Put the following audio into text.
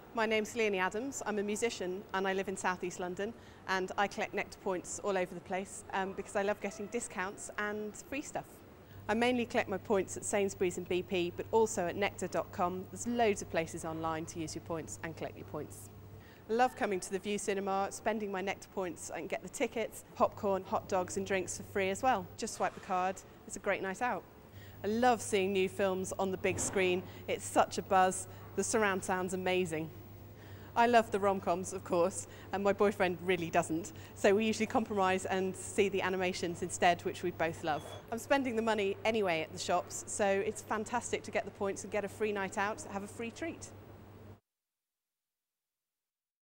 My name's Leonie Adams. I'm a musician and I live in South East London, and I collect Nectar points all over the place because I love getting discounts and free stuff. I mainly collect my points at Sainsbury's and BP, but also at nectar.com. There's loads of places online to use your points and collect your points. I love coming to the View Cinema, spending my Nectar points. I can get the tickets, popcorn, hot dogs and drinks for free as well. Just swipe the card. It's a great night out. I love seeing new films on the big screen. It's such a buzz. The surround sound's amazing. I love the rom-coms, of course, and my boyfriend really doesn't. So we usually compromise and see the animations instead, which we both love. I'm spending the money anyway at the shops, so it's fantastic to get the points and get a free night out, have a free treat.